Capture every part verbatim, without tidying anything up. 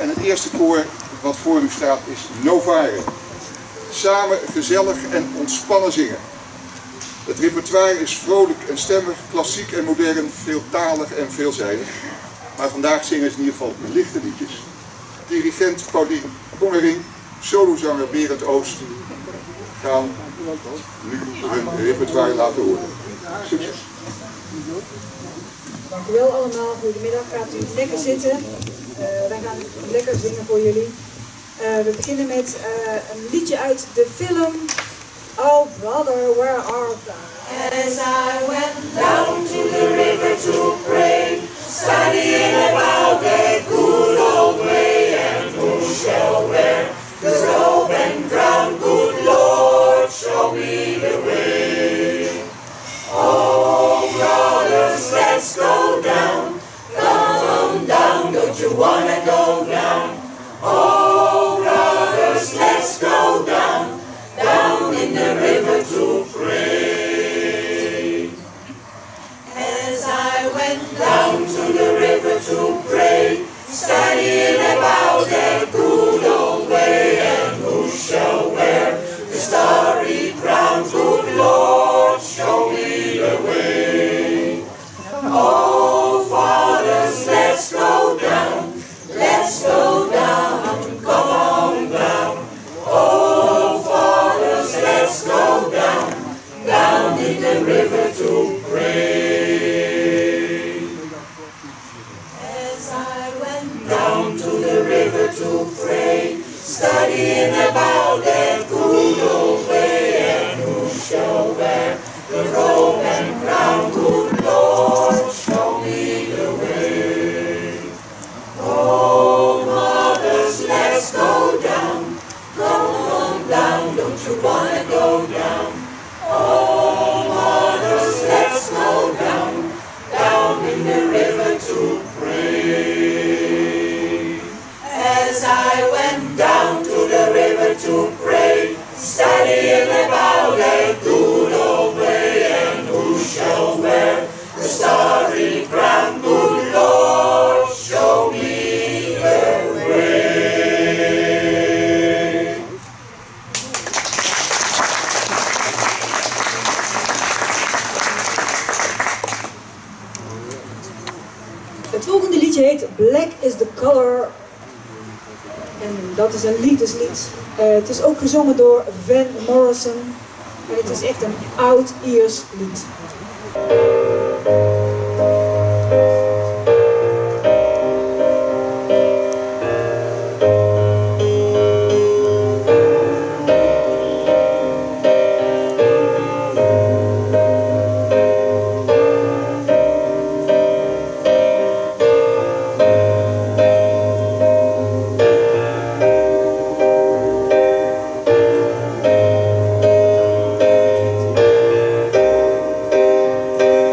En het eerste koor wat voor u staat is Novare. Samen gezellig en ontspannen zingen. Het repertoire is vrolijk en stemmig, klassiek en modern, veeltalig en veelzijdig. Maar vandaag zingen ze in ieder geval lichte liedjes. Dirigent Paulien Kongering, solozanger Berend Oost gaan nu hun repertoire laten horen. Succes! Dank u wel allemaal. Goedemiddag. Gaat u lekker zitten. Uh, wij gaan lekker zingen voor jullie. Uh, we beginnen met uh, een liedje uit de film Oh Brother, Where Art Thou? As I went down to the river to pray, studying about the good old way, and who shall wear the robe and crown, good Lord, show me the way. Oh brothers, let's go down, come on down, don't you wanna go down? Oh brothers, let's go down, down in the river to pray. As I went down to the river to pray, studying about that good old way, and who shall wear the starry crown, good Lord, show me the way. Oh fathers, let's go down, let's go down, come on down. Oh fathers, let's go down, down in the river to pray. As I went down to the river to pray, studying about that good old way, and who shall wear the robe and crown, good Lord, show me the way. Oh mothers, let's go down, go on down, don't you wanna go down? Oh mothers, let's go down, down in the river to pray. As I went down to the river to pray, studying about that good old way, and who shall wear the starry crown, good Lord, show me the way. Het volgende liedje heet Black is the Color. En dat is een liefdeslied. Uh, het is ook gezongen door Van Morrison. En het is echt een oud-Iers lied. Black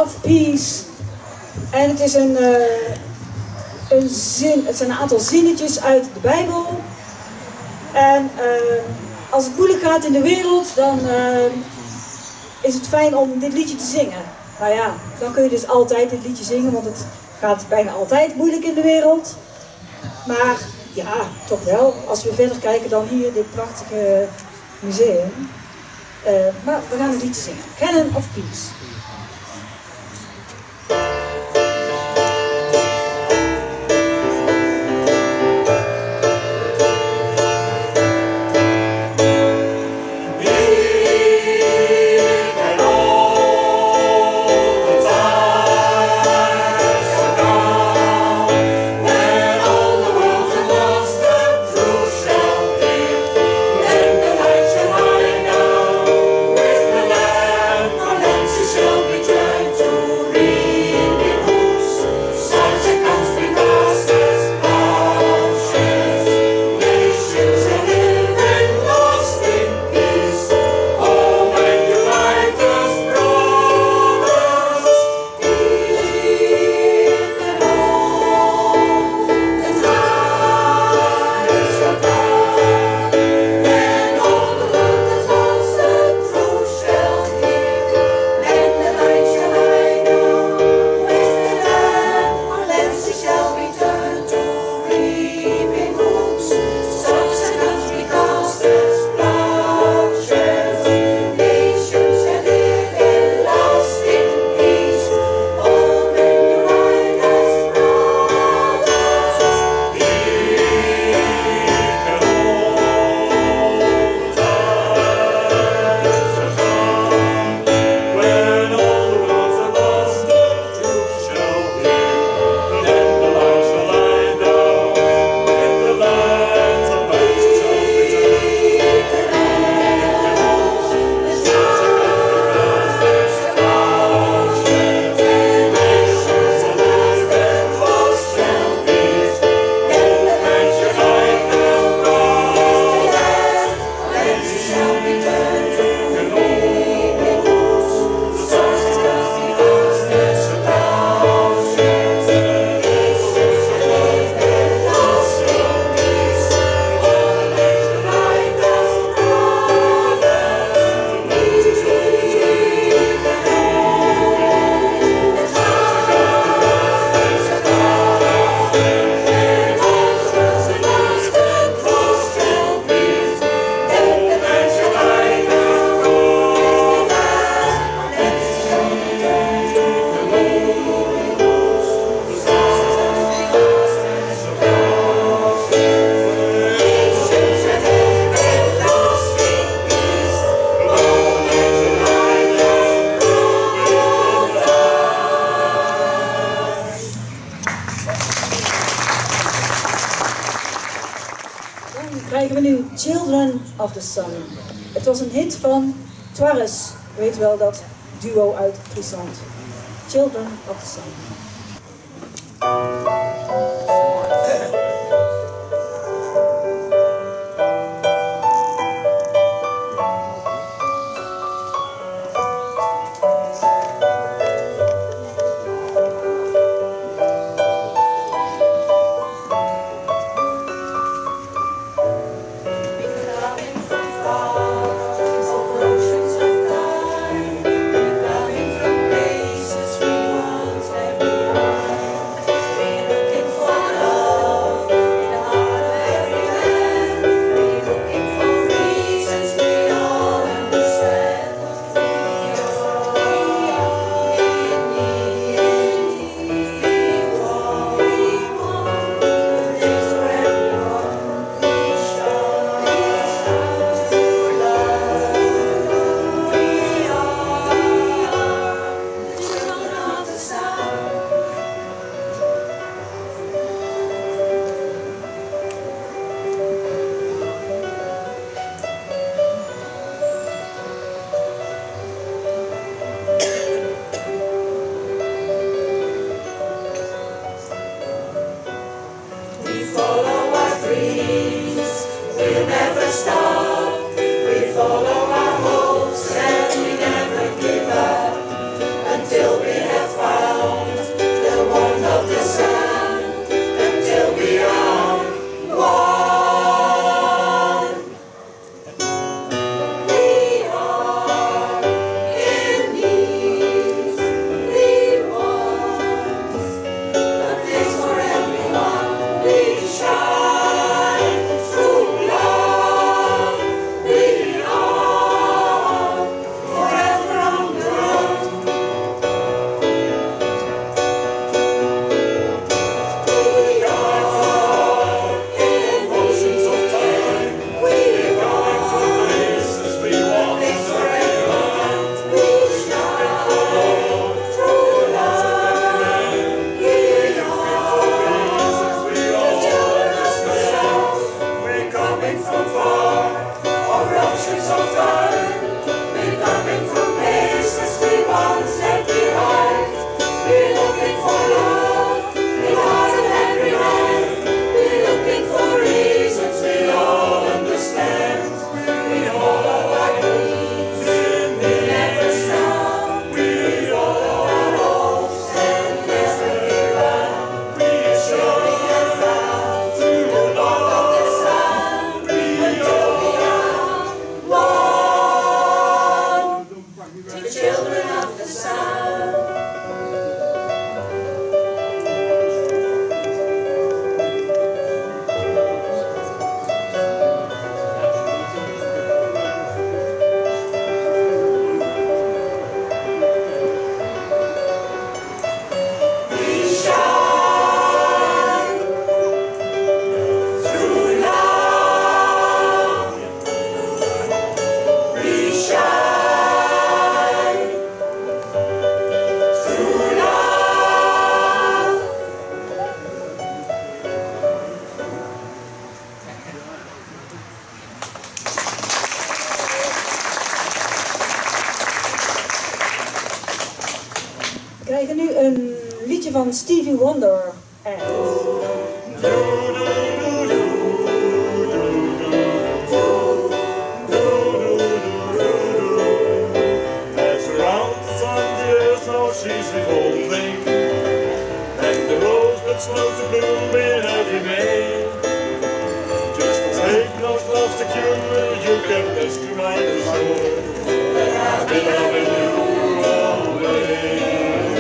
of Peace. En het is een, uh, een zin, het zijn een aantal zinnetjes uit de Bijbel. En uh, als het moeilijk gaat in de wereld, dan uh, is het fijn om dit liedje te zingen. Nou ja, dan kun je dus altijd dit liedje zingen, want het gaat bijna altijd moeilijk in de wereld. Maar ja, toch wel, als we verder kijken dan hier dit prachtige museum. Uh, maar we gaan het liedje zingen. Cannon of Peace. Krijgen we nu Children of the Sun. Het was een hit van Twarres, weet wel, dat duo uit Friesland. Children of the Sun. Follow our hopes and we never give up until we have van Stevie Wonder. En... She's revolving, and the rosebud slows to bloom in early May. Just take those loves to cure, you can rest your mind assured that I've been loving you always.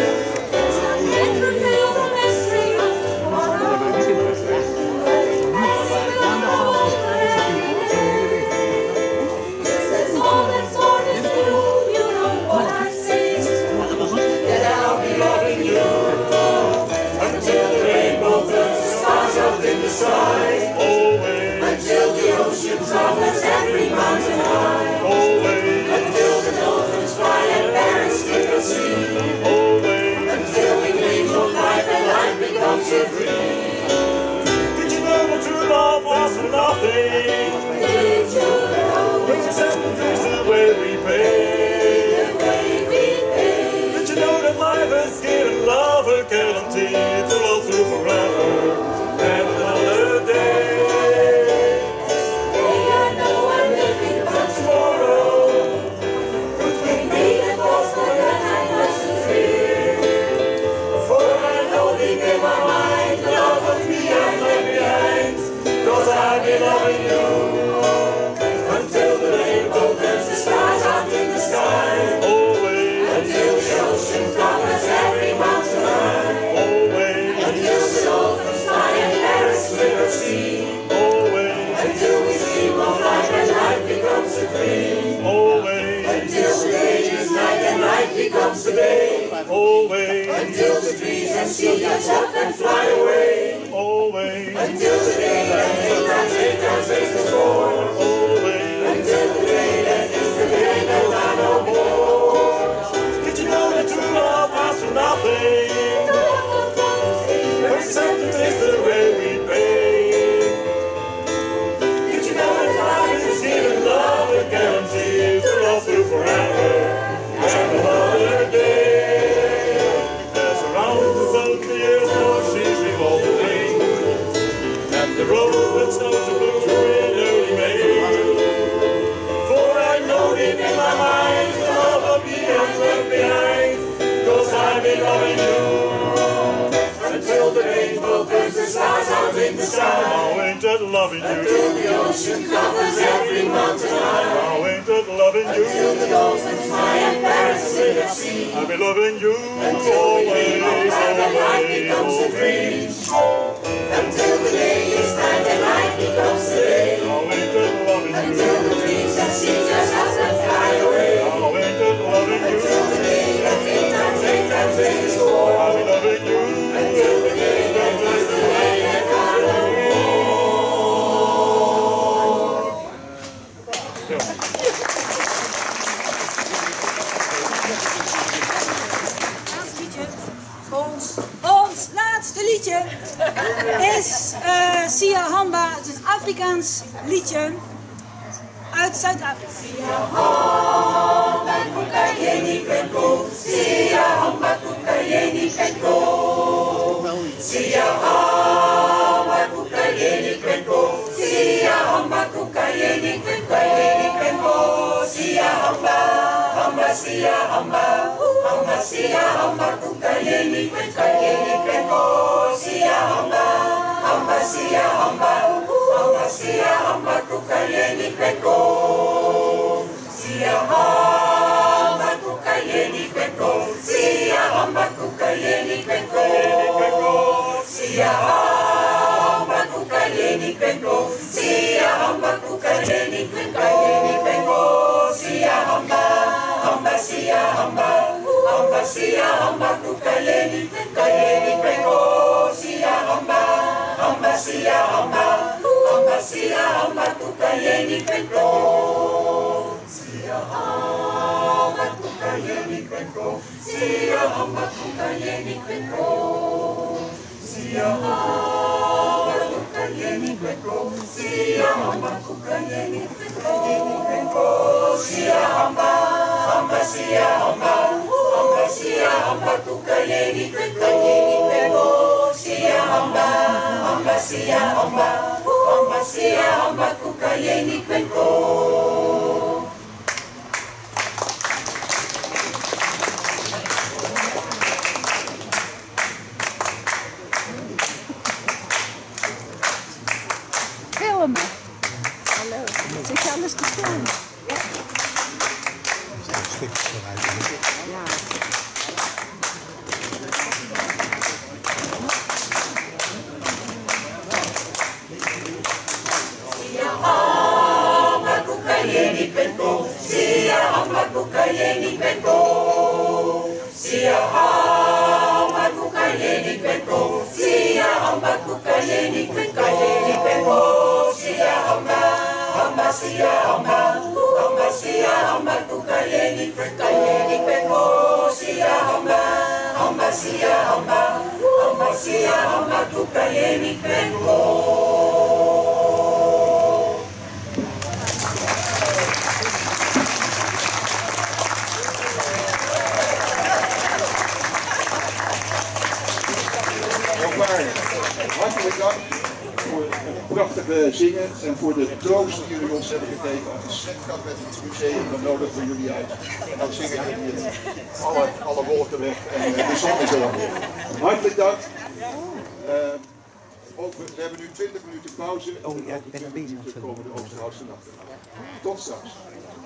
Always. Until the ocean covers every mountain high. Always. Until the dolphins fly and parrots live at sea. Always. Until we dream of life and life becomes a dream. Did you know that true love was for nothing? Did you know? Except the way we pay. The way we pay. Did you know that life has given love a guarantee to love through forever? And another day. Today I know I'm living but tomorrow. Could be the cause for that I must fear. For I know deep in my mind the love of me I left behind. Cause I've been loving you until the rainbow turns the stars out in the sky. Always. Until the ocean covers every mountain high. Always. Until the dolphins fly and parrots live at sea. Always. Until we dream of life and life becomes a dream. Always. Until the day is night and night becomes the day. Always. Until the trees and sea gets up and fly away. Always. Until the day that eight times eight times eight is born. Always. Until the day that is the day that I no more. Did you know that true love lasts for nothing? Except it is the way we pay. Did you know that life is giving love a guarantee to love through forever and another day? As around the sun the years more she's revolving, and the road snows to bloom in early May. For I know deep in my mind the love of me has left behind, cause I've been loving you until the rainbow burns the stars out in the sky. Oh, ain't that loving you? Until the ocean covers every mountain high. Oh, ain't that loving you? Until the dolphins fly and parrots live at sea. I'll be loving you until always, we dream of life and life becomes a dream. Until the day is night and night becomes the day. Oh, ain't that loving you? Until the dreams that sea just us and fly away. Oh, ain't that loving you? Until the day that eight times eight times eight is four. I'll be loving you until the day that is the way that I know. Ons, ons laatste liedje is uh, Sia Hamba. Het is een Afrikaans liedje uit Zuid-Afrika. Sia Hamba kukayeni penko, Sia Hamba kukayeni penko, Sia Hamba kukayeni penko, Sia Hamba kukayeni penko, Sia Hamba, Hamba Sia Hamba, Hamba Sia Hamba kukayeni penko, Sia Hamba, Hamba Sia Hamba, Hamba Sia Hamba kukayeni penko, Sia Hamba kukayeni penko, Sia Hamba kukayeni penko, Sia Hamba kukayeni penko, Sia Hamba kukayeni penko, Sia Hamba, Hamba Sia Hamba, Hamba Sia Hamba kukayeni penko, Sia Hamba, Hamba Sia Hamba, Hamba Sia Hamba kukayeni penko, Sia Hamba kukayeni penko, Sia Hamba kukayeni penko, Sia Hamba kukayeni penko, Sia Hamba kukayeni penko, Sia Hamba, Hamba Sia Hamba, Hamba Sia Hamba kukayeni penko. sia amba, amba sia amba kukayeni penko. Filmen. Hallo, zit je alles te filmen? Ja. Ja. Kukayeni penko, sia amba kukayeni penko, sia amba kukayeni penko, sia amba kukayeni penko, penko, sia amba, amba sia amba, amba sia amba kukayeni penko, penko, sia amba, amba sia amba, amba sia amba kukayeni penko. Hartelijk dank voor het prachtige zingen en voor de troost die jullie ons hebben gegeven. Als het slecht gaat met het museum, dan nodigen we jullie uit. En dan zingen jullie alle, alle wolken weg en uh, de zon is er dan weer. Hartelijk dank. Uh, over, we hebben nu twintig minuten pauze. Oh ja, ik ben er bezig. De komende Oosterhoutse nacht. Tot straks.